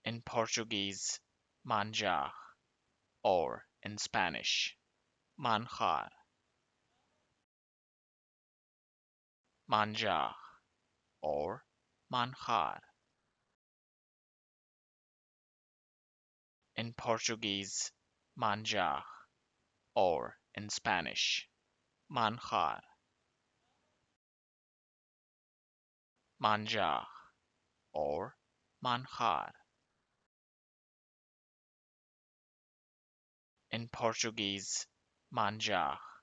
In Portuguese, manjar, or in Spanish, manjar, manjar, or manjar. In Portuguese, manjar, or in Spanish, manjar, manjar, or manjar. In Portuguese, manjar,